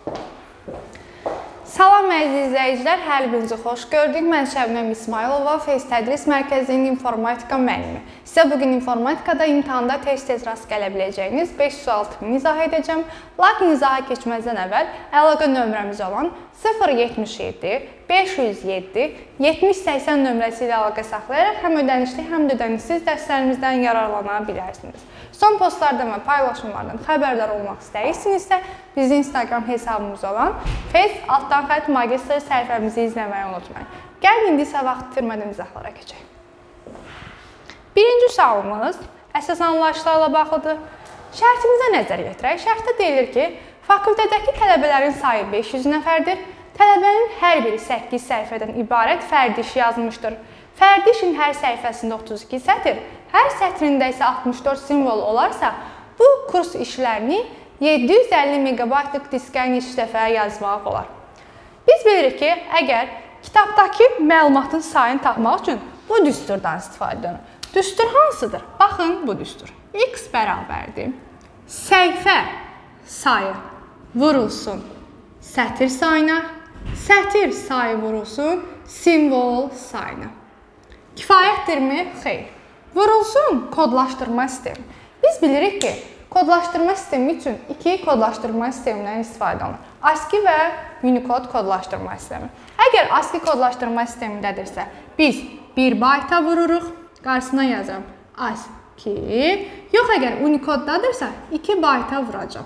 Salam əziz izləyicilər, hər birinizi xoş gördük. Mən Şəbnəm İsmailova, Feyz Tədris Mərkəzinin informatika müəllimi. Sizə bugün informatikada imtahanda tez-tez rast gələ biləcəyiniz 5 sual tipini izah edəcəm. Lakin izaha keçməzdən əvvəl əlaqə nömrəmiz olan 077 507 7080 nömrəsi ilə əlaqə saxlayaraq həm ödənişli, həm də ödənişsiz dərslərimizdən yararlana bilərsiniz. Son postlardan və paylaşımlardan xəbərdar olmaq istəyirsinizsə, bizi Instagram hesabımız olan Feyz_magistr səhifəmizi izləməyi unutmayın. Gəlin indi isə vaxt itirmədən izahlara keçək. Birinci sualımız əsas anlayışlarla bağlıdır. Şərtimizə nəzər yetirək. Şərtdə deyilir ki, fakültədəki tələbələrin sayı 500 nəfərdir. Tələbənin hər biri 8 səhifədən ibarət fərdi iş yazmışdır. Fərdi işin hər səhifəsində 32 sətr, hər sətrində isə 64 simvol olarsa, bu kurs işlərini 750 megabaytlıq diskə neçə dəfə yazmaq olar. Biz bilirik ki, əgər kitabdakı məlumatın sayını tapmaq üçün bu düsturdan istifadə edilir. Düstur hansıdır? Baxın, bu düstur. X bərabərdir. Səhifə sayı vurulsun sətr sayına, sətr sayı vurulsun simvol sayına. Kifayətdirmi? Xeyr. Vurulsun kodlaşdırma sistemi. Biz bilirik ki, kodlaşdırma sistemi üçün iki kodlaşdırma sistemindən istifadə olunur. ASCII və Unicode kodlaşdırma sistemi. Əgər ASCII kodlaşdırma sistemindədirsə, biz 1 bayta vururuq, qarşısına yazıram ASCII. Yox, əgər Unicode'dadırsa 2 bayta vuracam.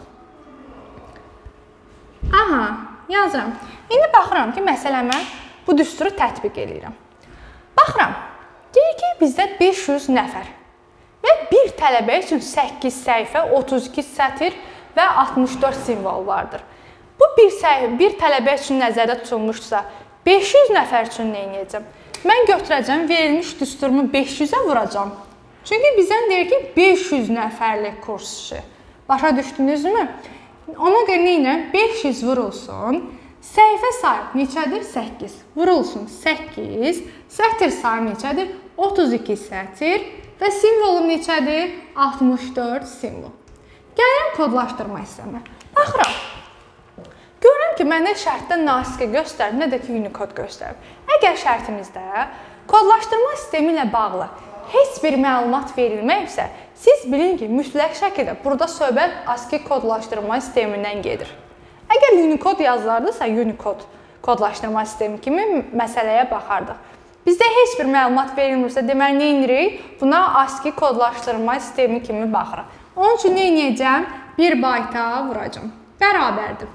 Aha, yazıram. İndi baxıram ki, məsələmə bu düsturu tətbiq edirəm. Baxıram. Deyir ki, bizdə 500 nəfər və bir tələbə üçün 8 səhifə, 32 sətr və 64 simvol vardır. Bu bir tələbə üçün nəzərdə tutulmuşsa, 500 nəfər üçün nə edəcəm? Mən götürəcəm, verilmiş düsturumu 500-ə vuracam. Çünki bizdən deyir ki, 500 nəfərlik kurs işi. Başa düşdünüzmü? Ona görə nə edirəm? 500 vurulsun. Səhifə sayı neçədir? 8. Vurulsun 8. Sətr sayı neçədir? 32 sətr və simvolum neçədir? 64 simvol. Gəlirəm kodlaşdırma hissəmə. Baxıram. Görürəm ki, mənə şərtdə ASCII göstərir, nə də ki Unicode göstərir. Əgər şərtimizdə kodlaşdırma sistemi ilə bağlı heç bir məlumat verilməyibsə, siz bilin ki, mütləq şəkildə burada söhbət ASCII kodlaşdırma sistemindən gedir. Əgər Unicode yazılardısa, Unicode kodlaşdırma sistemi kimi məsələyə baxardıq. Bizdə heç bir məlumat verilmirsə, deməli, nə edirik? Buna ASCII kodlaşdırma sistemi kimi baxırıq. Onun üçün nə edəcəm? 1 bayta vuracam. Bərabərdir.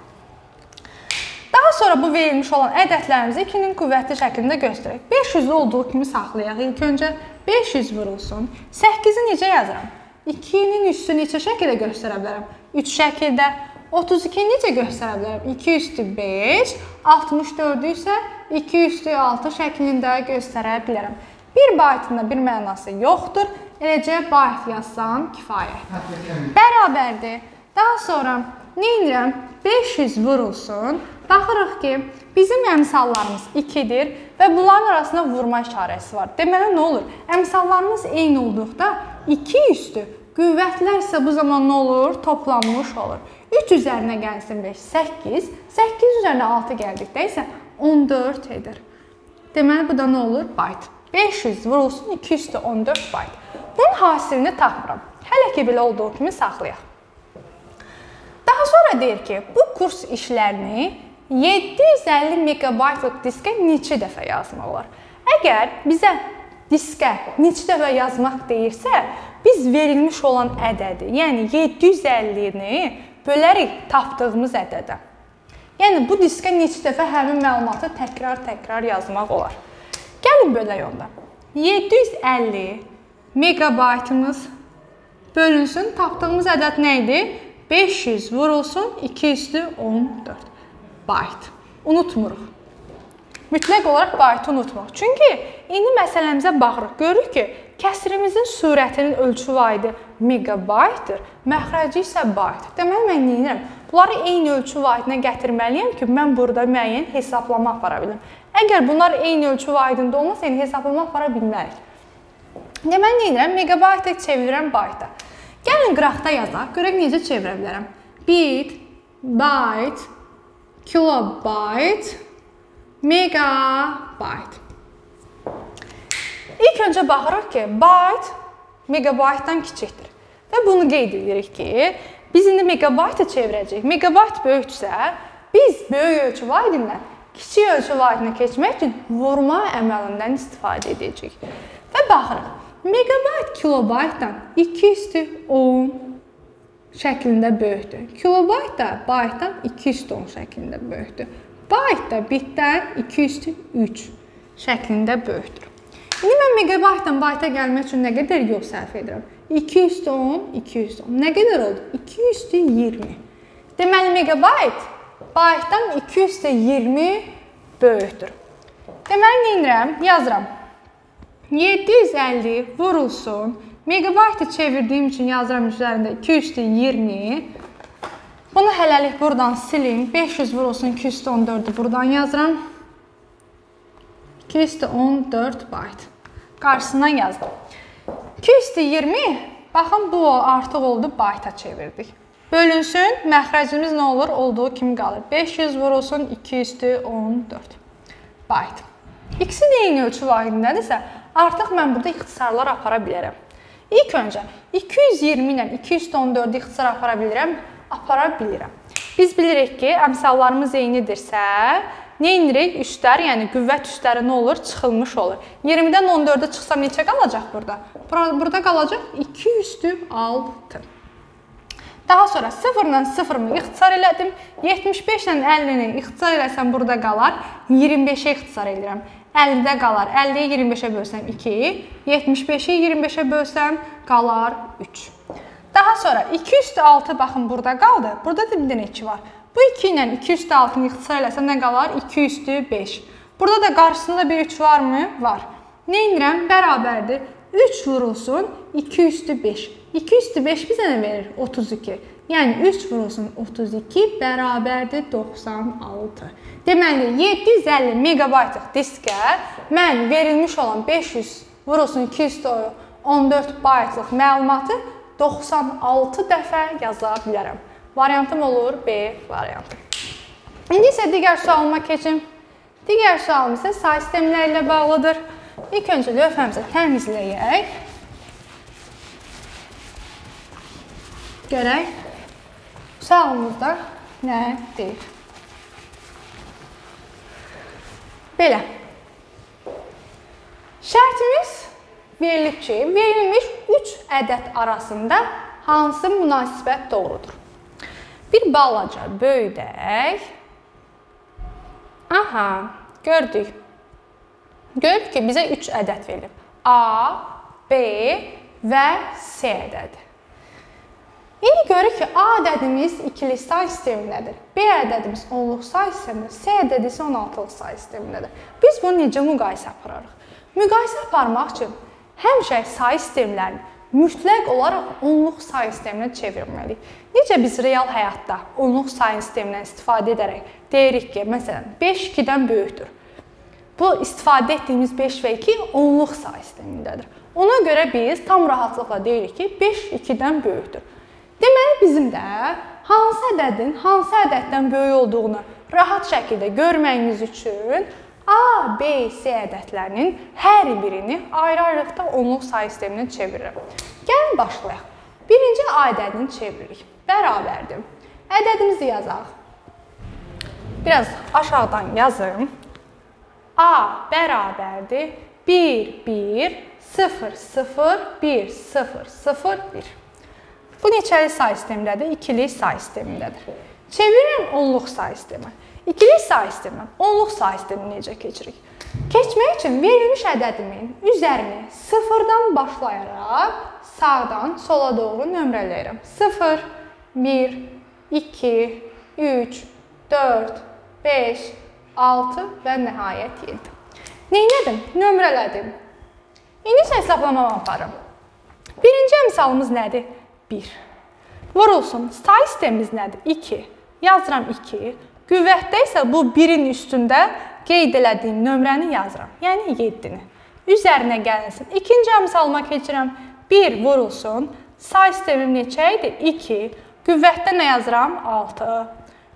Daha sonra bu verilmiş olan ədədlərimizi 2-nin qüvvətli şəklində göstərək. 500 olduğu kimi saxlayaq ilk öncə. 500 vurulsun. 8-i necə yazıram? 2-nin üstü neçə şəkildə göstərə bilərəm? 3 şəkildə. 32-ni necə göstərə bilərəm? 2 üstü 5, 64-ü isə 2 üstü 6 şəklində göstərə bilərəm. Bir baytında bir mənası yoxdur. Eləcə bayt yazsam kifayətdir. Bərabərdir. Daha sonra nə edirəm? 500 vurulsun. Baxırıq ki, bizim əmsallarımız 2-dir və bunların arasında vurma işarəsi var. Deməli, nə olur? Əmsallarımız eyni olduqda 2 üstü qüvvətlər isə bu zaman nə olur? Toplanmış olur. 3 üzərinə gəlsin 5, 8. 8 üzərinə 6 gəldikdə isə 14 edir. Deməli, bu da nə olur? Bayt. 500 vurulsun 2 üstü 14 bayt. Bunun hasilini tapmıram. Hələ ki, belə olduğu kimi saxlayaq. Daha sonra deyir ki, bu kurs işlərini 750 megabaytlıq diskə neçə dəfə yazmaq olar? Əgər bizə diskə neçə dəfə yazmaq deyirsə, biz verilmiş olan ədədi, yəni 750-ni bölərik tapdığımız ədədə. Yəni, bu diskə neçə dəfə həmin məlumatı təkrar yazmaq olar. Gəlin bölək onda. 750 megabaytımız bölünsün. Tapdığımız ədəd nə idi? 500 vurulsun 2 üstü 14 bayt. Unutmuruq. Mütləq olaraq baytı unutmaq. Çünki indi məsələmizə baxırıq. Görürük ki, kəsrimizin sürətinin ölçü vahidi megabaytdır, məxrəci isə bayt. Deməli, mən nə edirəm? Bunları eyni ölçü vahidinə gətirməliyəm ki, mən burada müəyyən hesablama apara bilim. Əgər bunlar eyni ölçü vahidində olmasa, yəni hesablama apara bilmərik. Deməli, nə edirəm? Megabaytı çevirirəm bayta. Gəlin qıraqda yazaq, görək necə çevirə bilərəm. Bit, byte, kilobayt, megabayt. İlk öncə baxırıq ki, bayt megabaytdan kiçikdir. Və bunu qeyd edirik ki, biz indi megabayta çevirəcəyik. Megabayt böyüksə, biz böyük ölçü vahidinə kiçik ölçü vahidinə keçmək üçün vurma əməlindən istifadə edəcəyik. Və baxırıq, megabayt kilobaytdan 2/10 şəklində böyükdür. Kilobayt da baytdan 2/10 şəklində böyükdür. Bayt da bitdən 2/3 şəklində böyükdür. İndi mən megabaytdan bayta gəlmək üçün nə qədər yol sərf edirəm? 2/10, 2/10. Nə qədər oldu? 2/20. Deməli, megabayt baytdan 2/20 böyükdür. Deməli, nə edirəm? Yazıram. 750 vurulsun. Megabaytı çevirdiyim üçün yazıram üzərində 2/20. Bunu hələlik buradan silin. 500 vurulsun 214'ü buradan yazıram. 214 bayt. Qarşısından yazdım. 2/20, baxın bu artıq oldu, bayta çevirdik. Bölünsün, məxrəcimiz nə olur? Olduğu kimi qalır. 500 vurulsun 214 bayt. İkisi də eyni ölçü vahidindədirsə, artıq mən burada ixtisarlar apara bilərəm. İlk öncə 220 ilə 214'ü ixtisar apara bilirəm? Apara bilirəm. Biz bilirik ki, əmsallarımız eynidirsə, nə edirik? Üstlər, yəni qüvvət üstləri nə olur? Çıxılmış olur. 20-dən 14'e çıxsam neçə qalacaq burada? Burada qalacaq 2/6. Daha sonra 0-dan 0-ımı ixtisar elədim. 75 ilə 50-ni ixtisar eləsəm burada qalar. 25'e ixtisar edirəm. 50-də qalar. 50'yi 25'e bölsəm 2. 75'i 25'e bölsəm qalar 3. Daha sonra 2/6 baxın burada qaldı. Burada da bir dənə 2 var. Bu 2 ilə 2/6'nı ixtisar eləsəm nə qalar? 2/5. Burada da qarşısında bir 3 varmı? Var. Nə edirəm? Bərabərdir. 3 vurulsun 2/5. 2/5 bizə nə verir? 32. Yəni 3 vurulsun 32 bərabərdir 96. Deməli 750 megabaytlıq diskə mən verilmiş olan 500 vurulsun 214 baytlıq məlumatı 96 dəfə yaza bilərəm. Variantım olur B variantı. İndi isə digər sualıma keçim. Digər sualım isə say sistemləri ilə bağlıdır. İlk öncə lövhəmizi təmizləyək. Görək sualımızda nə deyir. Belə. Şərtimiz verilib ki, verilmiş 3 ədəd arasında hansı münasibət doğrudur? Bir balaca böyüdək. Aha, gördük. Görürük ki, bizə 3 ədəd verilib. A, B və C ədədi. İndi görürük ki, A ədədimiz ikili say sistemindədir. B ədədimiz onluq say sistemindədir. C ədədi isə 16'lıq say sistemindədir. Biz bunu necə müqayisə apararıq? Müqayisə aparmaq üçün həmişə say sistemlərini mütləq olaraq onluq say sisteminə çevirməliyik. Necə biz real həyatda onluq say sistemindən istifadə edərək deyirik ki, məsələn, 5 2-dən böyükdür. Bu istifadə etdiyimiz 5 və 2 onluq say sistemindədir. Ona görə biz tam rahatlıqla deyirik ki, 5 2-dən böyükdür. Deməli, bizim də hansı ədədin hansı ədəddən böyük olduğunu rahat şəkildə görməyimiz üçün A, B, C ədədlərinin hər birini ayrı-ayrılıqda onluq say sisteminə çevirirəm. Gəlin başlayaq. Birinci A ədədini çeviririk. Bərabərdir. Ədədimizi yazaq. Biraz aşağıdan yazım. A bərabərdir 1, 1, 0, 0, 1, 0, 0, 1. Bu neçəli say sistemindədir? İkili say sistemindədir. Çevirin onluq say sistemi. İkili say sistemi, onluq say sistemi necə keçirik? Keçmək üçün verilmiş ədədimin üzərini 0-dan başlayaraq sağdan sola doğru nömrələyirəm. 0, 1, 2, 3, 4, 5, 6 və nəhayət 7. Neylədim? Nömrələdim. İndi isə hesablamamı aparım. Birinci əmsalımız nədir? 1. Vurulsun. Say sistemimiz nədir? 2. Yazıram 2. Qüvvətdə isə bu 1-in üstündə qeyd elədiyim nömrəni yazıram. Yəni 7-ni. Üzərinə gəlinsin. İkinci əmsalıma keçirəm. 1 vurulsun. Say sistemim neçə idi? 2. Qüvvətdə nə yazıram? 6.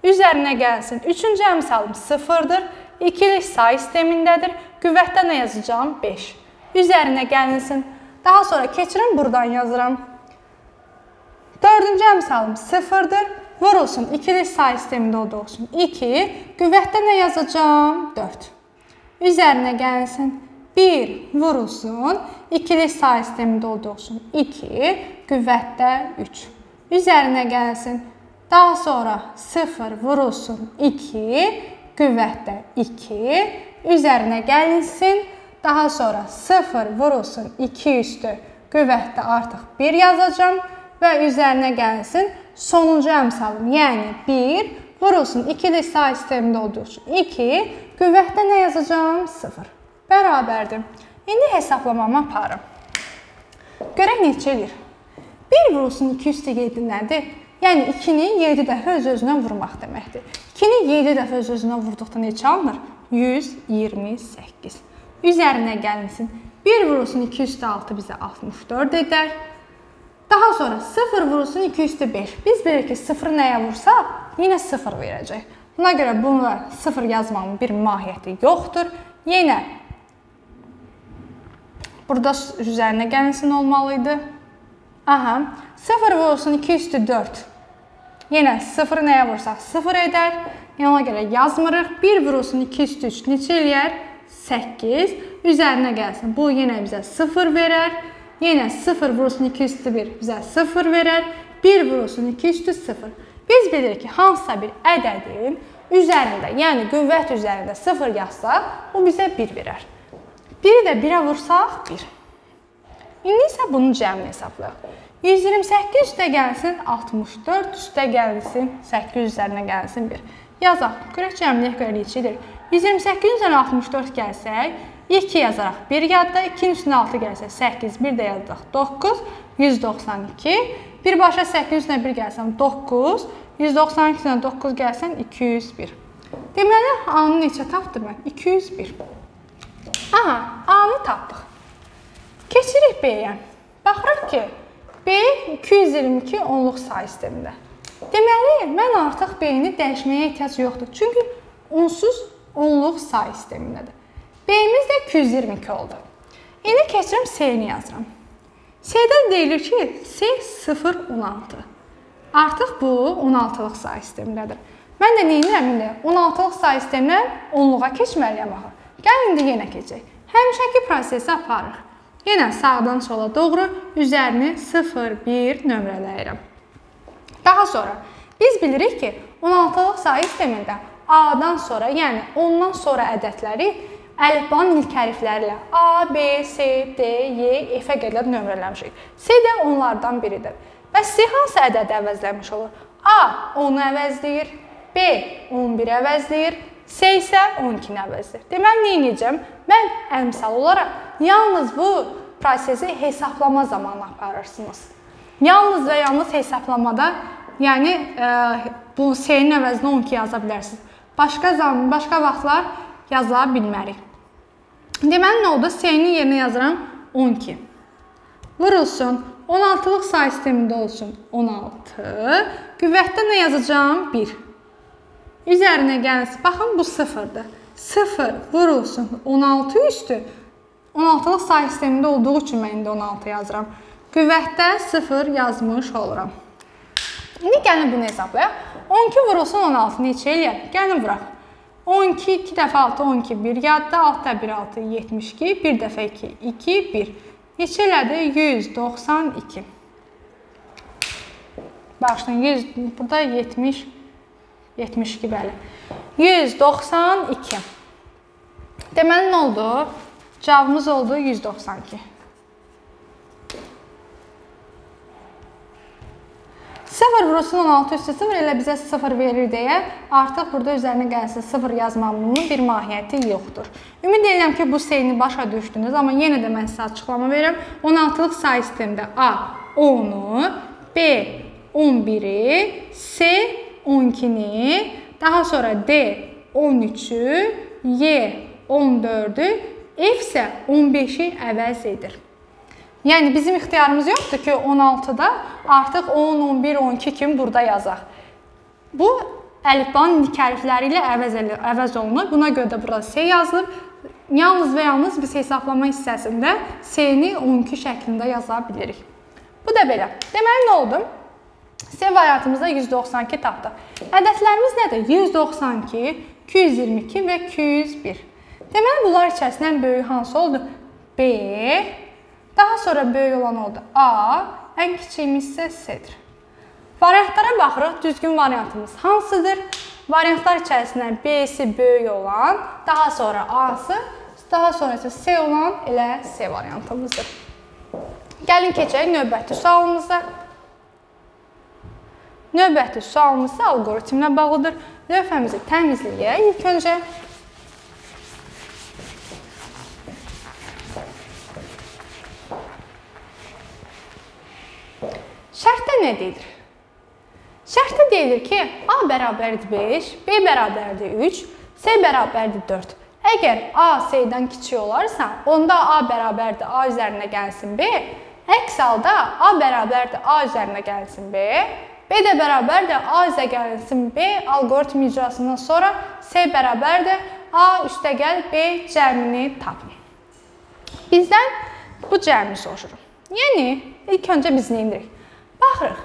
üzərinə gəlsin. Üçüncü əmsalım 0-dır. İkilik say sistemindədir. Qüvvətdə nə yazacağım? 5. Üzərinə gəlinsin. Daha sonra keçirim, buradan yazıram. Dördüncü əmsalım 0-dır. Vurulsun. İkilik say sistemində olduğu üçün 2. Qüvvətdə nə yazacağım? 4. Üzərinə gəlinsin. 1 vurulsun. İkilik say sistemində olduğu üçün 2. Qüvvətdə 3. Üzərinə gəlsin. Daha sonra 0 vurulsun. 2. Qüvvətdə 2. Üzərinə gəlinsin. Daha sonra 0 vurulsun. 2 üstü. Qüvvətdə artıq 1 yazacağım. Və üzərinə gəlsin. Sonuncu əmsalım, yəni 1 vurulsun. İkilik say sistemində olduğu üçün 2. Qüvvətdə nə yazacağım? 0. Bərabərdir. İndi hesablamamı aparım. Görək neçə edir? 1 vurulsun 2 üstə 7 nədir? Yəni 2-ni 7 dəfə öz-özünə vurmaq deməkdir. 2-ni 7 dəfə öz-özünə vurduqda neçə alınır? 128. Üzərinə gəlinsin. 1 vurulsun 2 üstə 6 bizə 64 edər. Daha sonra 0 vurulsun 2 üstə 5. Biz bilirik ki, 0 nəyə vursaq, yenə 0 verəcək. Buna görə bununla 0 yazmamın bir mahiyyəti yoxdur. Yenə burada üzərinə gəlinsin olmalıydı. Aha, 0 vurulsun 2 üstü 4. Yenə 0 nəyə vursaq 0 edər. Yəni ona görə yazmırıq. 1 vurulsun 2 üstü 3 neçə eləyər? 8. Üzərinə gəlsin. Bu yenə bizə 0 verər. Yenə 0 vurulsun 2 üstü 1 bizə 0 verər. 1 vurulsun 2 üstü 0. Biz bilirik ki, hansısa bir ədədin üzərində, yəni qüvvət üzərində 0 yazsaq, o bizə 1 verər. 1-i də 1-ə vursaq 1. İndi isə bunun cəmini hesablayaq. 128 üstə gəlsin 64, üstə gəlsin 8 üzərinə gəlsin 1. Yazaq. Görək cəmliyə görə neçədir? 128 üzərinə 64 gəlsək, 2 yazaraq 1 yadda, 2-nin üstünə 6 gəlsə 8, 1 də yazdıq 9, 192. Birbaşa 8 üstünə 1 gəlsən 9, 192 üstünə 9 gəlsən 201. Deməli, A-nı neçə tapdım mən? 201. Aha, A-nı tapdıq. Keçirik B-yə. Baxırıq ki, B 222 onluq say sistemində. Deməli, mən artıq B-ni dəyişməyə ehtiyac yoxdur. Çünki onsuz onluq say sistemindədir. B-imiz də 222 oldu. İndi keçirim C-ni yazıram. C-də deyilir ki, C 016. Artıq bu 16-lıq say sistemindədir. Mən də neyinirəm indi? 16-lıq say sistemindən 10-luğa keçməliyəm axı. Gəl indi yenə keçək. Həmişəki prosesi aparırıq. Yenə sağdan sola doğru üzərini 0, 1 nömrələyirəm. Daha sonra biz bilirik ki, 16-lıq say sistemində A-dan sonra, yəni 10-dan sonra ədədləri əlifbanın ilk hərfləri ilə A, B, C, D, Y, F-ə qədər nömrələmişik. C də onlardan biridir. Bəs C hansı ədədi əvəzləmiş olur? A 10-u əvəzləyir, B 11-i əvəzləyir, C isə 12-ni əvəzləyir. Deməli, nə edəcəm? Mən əmsal olaraq yalnız bu prosesi hesablama zamanı aparırsınız. Yalnız və yalnız hesablamada, yəni bu C-nin əvəzinə 12 yaza bilərsiniz. Başqa vaxtlar yaza bilmərik. Deməli, nə oldu? C-nin yerinə yazıram 12. Vurulsun. 16-lıq say sistemində olsun 16. Qüvvətdə nə yazacağım? 1. Üzərinə gəlsin. Baxın, bu 0-dır. 0 vurulsun 16 üstü. 16-lıq say sistemində olduğu üçün mən indi 16 yazıram. Qüvvətdə 0 yazmış oluram. İndi gəlin bunu hesablayaq. 12 vurulsun 16 neçə eləyər? Gəlin vuraq. 12, 2 dəfə 6, 12, 1 yadda, 6 da 1, 6, 72, 1 dəfə 2, 2, 1. Neçə elədi? 192. Bağışlayın, burada 70, 72 bəli. 192. Deməli, nə oldu? Cavabımız oldu 192. 0 vurulsun 16 üstü 0 elə bizə 0 verir deyə artıq burada üzərinə gəlsin 0 yazmamının bir mahiyyəti yoxdur. Ümid edirəm ki, bu C-ni başa düşdünüz, amma yenə də mən sizə açıqlama verirəm. 16-lıq say sistemində A 10-u, B 11-i, C 12-ni, daha sonra D 13-ü, Y 14-ü, F isə 15-i əvəz edir. Yəni, bizim ixtiyarımız yoxdur ki, 16-da artıq 10, 11, 12 kimi burada yazaq. Bu əlifbanın dik hərfləri ilə əvəz olunur. Buna görə də burada S yazılıb. Yalnız və yalnız biz hesablama hissəsində S-ni 12 şəklində yaza bilirik. Bu da belə. Deməli, nə oldu? C variantımızda 192 tapdıq. Ədədlərimiz nədir? 192, 222 və 201. Deməli, bunlar içərisindən böyük hansı oldu? B. Daha sonra böyük olan oldu A. Ən kiçiyimiz isə C-dir. Variantlara baxırıq. Düzgün variantımız hansıdır? Variantlar içərisindən B-si böyük olan, daha sonra A-sı, daha sonra isə C olan elə C variantımızdır. Gəlin keçək növbəti sualımıza. Növbəti sualımız isə alqoritmlə bağlıdır. Lövhəmizi təmizləyək ilk öncə. Şərtdə nə deyilir? Şərtdə deyilir ki, A bərabərdir 5, B bərabərdir 3, C bərabərdir 4. Əgər A C-dən kiçik olarsa, onda A bərabərdir A üzərinə gəlsin B, əks halda A bərabərdir A üzərinə gəlsin B, B də bərabərdir A üzə gəlsin B alqoritm icrasından sonra C bərabərdir A üstəgəl B cəmini tapın. Bizdən bu cəmini soruşur. Yəni, ilk öncə biz nə edirik? Baxırıq.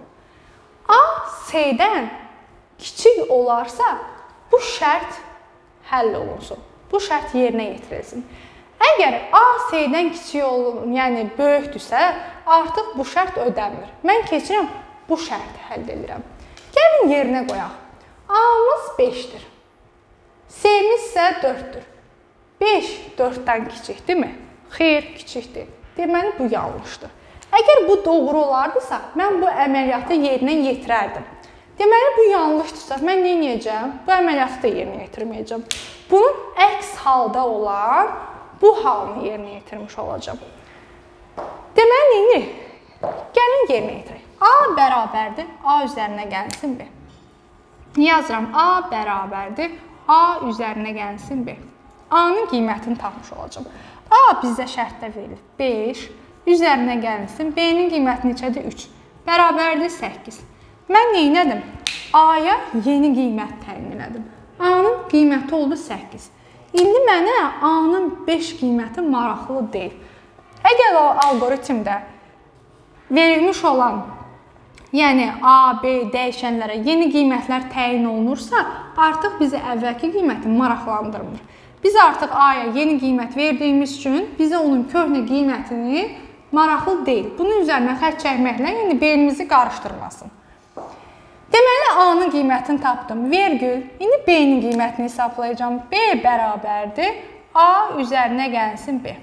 A C-dən kiçik olarsa, bu şərt həll olunsun. Bu şərt yerinə yetirilsin. Əgər A C-dən kiçik olur, yəni böyükdürsə, artıq bu şərt ödənmir. Mən keçirəm, bu şərti həll edirəm. Gəlin yerinə qoyaq. A-mız 5-dir. C-miz isə 4-dür. 5 4-dən kiçikdirmi? Xeyr, kiçikdir. Deməli, bu yanlışdır. Əgər bu doğru olardısa, mən bu əməliyyatı yerinə yetirərdim. Deməli, bu yanlışdırsa, mən nə edəcəm? Bu əməliyyatı da yerinə yetirməyəcəm. Bunun əks halda olan bu halını yerinə yetirmiş olacam. Deməli, nə edirik? Gəlin yerinə yetirək. A bərabərdir, A üzərinə gəlsin B. Yazıram, A bərabərdir, A üzərinə gəlsin B. A-nın qiymətini tapmış olacam. A bizdə şərtdə verilir 5, üzərinə gəlsin, B-nin qiyməti neçədir? 3. Bərabərdir 8. Mən nə etdim? A-ya yeni qiymət təyin elədim. A-nın qiyməti oldu 8. İndi mənə A-nın 5 qiyməti maraqlı deyil. Əgər o alqoritmdə verilmiş olan, yəni A, B dəyişənlərə yeni qiymətlər təyin olunursa, artıq bizi əvvəlki qiyməti maraqlandırmır. Biz artıq A-ya yeni qiymət verdiyimiz üçün bizə onun köhnə qiymətini maraqlı deyil. Bunun üzərinə xətt çəkməklə, yəni beynimizi qarışdırmasın. Deməli, A-nın qiymətini tapdım. Vergül. İndi B-nin qiymətini hesablayacağım. B bərabərdir. A üzərinə gəlsin B.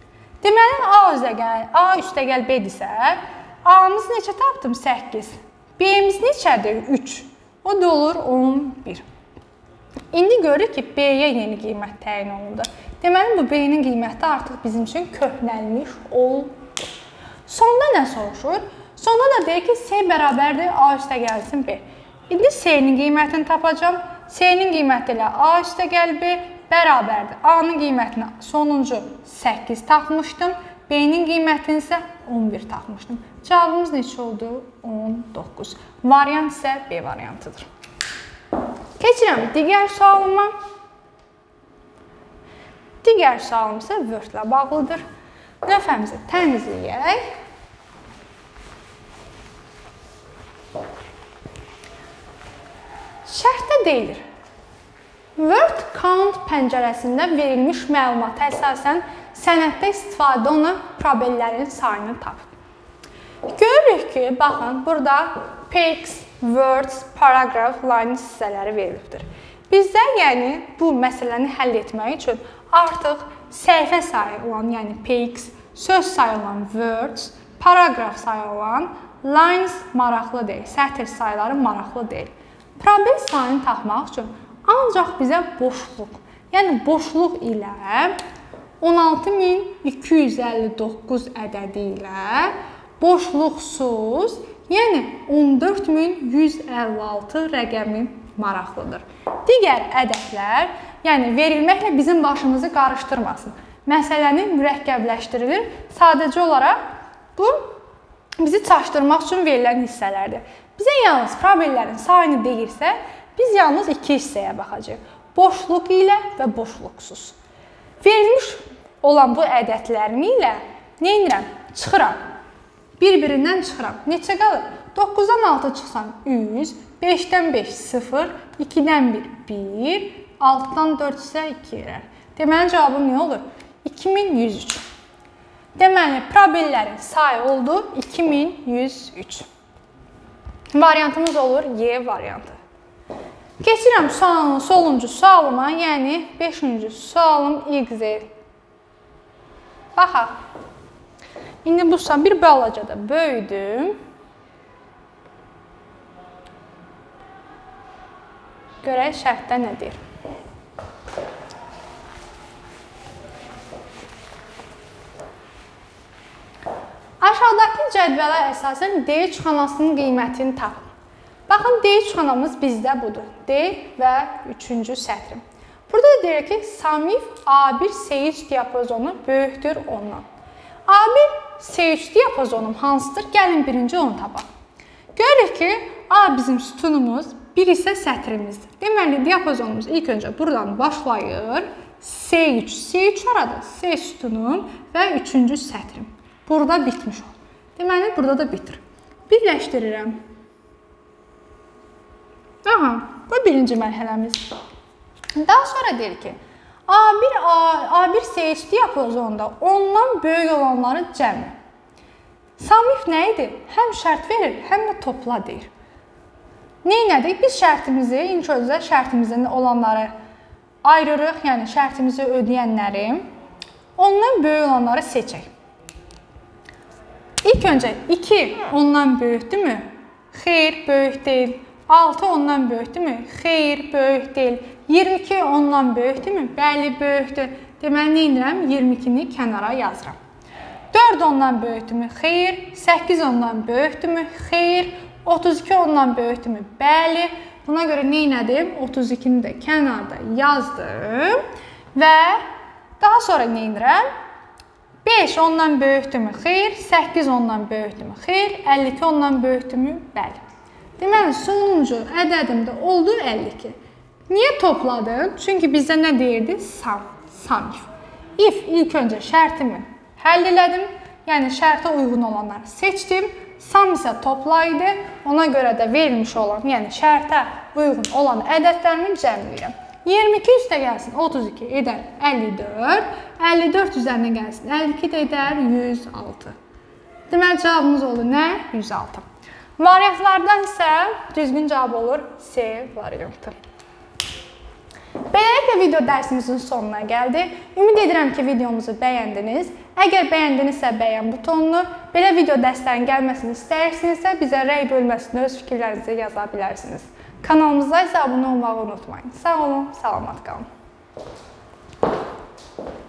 Deməli, A üstəgəl B-dirsə, A-mız neçə tapdım? 8. B-miz neçədir? 3. O da olur 11. İndi görürük ki, B-yə yeni qiymət təyin olundu. Deməli, bu B-nin qiyməti artıq bizim üçün köhnəlmiş oldu. Sonda nə soruşur? Sonda da deyir ki, C bərabərdir, A üstə gəlsin B. İndi C-nin qiymətini tapacağım. C-nin qiyməti ilə A üstə gəl B bərabərdir. A-nın qiymətini sonuncu 8 tapmışdım. B-nin qiymətini isə 11 tapmışdım. Cavabımız neçə oldu? 19. Variant isə B variantıdır. Keçirəm digər sualıma. Digər sualım isə Word ilə bağlıdır. Lövhəmizi təmizləyək. Şərtdə deyilir. Word count pəncərəsində verilmiş məlumata əsasən sənəddə istifadə olunan probellərin sayını tapın. Görürük ki, baxın, burada PX, words, paragraph, line hissələri verilibdir. Bizdə, yəni, bu məsələni həll etmək üçün artıq səhifə sayı olan, yəni PX, söz sayı olan words, paragraph sayı olan lines maraqlı deyil, sətr sayıları maraqlı deyil. Probel sayını tapmaq üçün ancaq bizə boşluq, yəni boşluq ilə 16259 ədədi ilə boşluqsuz, yəni 14156 rəqəmi maraqlıdır. Digər ədədlər, yəni verilməklə bizim başımızı qarışdırmasın. Məsələni mürəkkəbləşdirilir. Sadəcə olaraq bu bizi çaşdırmaq üçün verilən hissələrdir. Bizə yalnız probellərin sayını deyirsə, biz yalnız iki hissəyə baxacağıq. Boşluq ilə və boşluqsuz. Verilmiş olan bu ədədlərim ilə nə edirəm? Çıxıram. Bir-birindən çıxıram. Neçə qalır? 9-dan 6 çıxsam 100, 5-dən 5 0, 2-dən 1 1, 6-dan 4 isə 2 verər. Deməli cavabım nə olur? 2103. Deməli probellərin sayı oldu 2103. Variantımız olur Y variantı. Keçirəm sualın sonuncu sualıma, yəni 5-ci sualım XZ. Baxaq. İndi bu sual bir balaca da böyüdüm. Görək şərtdə nədir? Aşağıdakı cədvələ əsasən D çıxanasının qiymətini tapın. Baxın, D çıxanamız bizdə budur. D və 3-cü sətrim. Burada da deyir ki, Samif A1 S3 diapazonu böyükdür ondan. A1 S3 diapazonum hansıdır? Gəlin birinci onu tapaq. Görürük ki, A bizim sütunumuz, bir isə sətrimizdir. Deməli, diapazonumuz ilk öncə buradan başlayır. S3. S3 aradır. S sütunum və 3-cü sətrim. Burada bitmiş ol. Deməli, burada da bitir. Birləşdirirəm. Aha, bu birinci mərhələmiz. Daha sonra deyir ki, A1 S3 diapazonunda ondan böyük olanları cəmi. Samif nə idi? Həm şərt verir, həm də topla deyir. Neynədik? Biz şərtimizi, ilk öncə şərtimizin olanları ayırırıq, yəni şərtimizi ödəyənləri, ondan böyük olanları seçək. İlk öncə 2 ondan böyükdürmü? Xeyr, böyük deyil. 6 ondan böyükdürmü? Xeyr, böyük deyil. 22 ondan böyükdürmü? Bəli, böyükdür. Deməli, nə edirəm? 22-ni kənara yazıram. 4 ondan böyükdürmü? Xeyr. 8 ondan böyükdürmü? Xeyr. 32 ondan böyükdürmü? Bəli. Buna görə nə edim? 32-ni də kənarda yazdım. Və daha sonra nə edirəm? 5 ondan böyükdürmü? Xeyr. 8 ondan böyükdürmü? Xeyr. 52 ondan böyükdürmü? Bəli. Deməli, sonuncu ədədimdə oldu 52. Niyə topladım? Çünki bizdə nə deyirdi? Samif. If ilk öncə şərtimi həll elədim. Yəni, şərtə uyğun olanları seçdim. Sam isə topla idi. Ona görə də verilmiş olan, yəni şərtə uyğun olan ədədlərimi cəmləyirəm. 22 üstə gəlsin 32 edər 54. 54 üzərinə gəlsin 52 də edər 106. Deməli, cavabımız oldu nə? 106. Variantlardan isə düzgün cavab olur C variantı. Beləliklə video dərsimizin sonuna gəldi. Ümid edirəm ki, videomuzu bəyəndiniz. Əgər bəyəndinizsə bəyən butonunu, belə video dərslərin gəlməsini istəyirsinizsə bizə rəy bölməsində öz fikirlərinizi yaza bilərsiniz. Kanalımıza isə abunə olmağı unutmayın. Sağ olun, salamat qalın.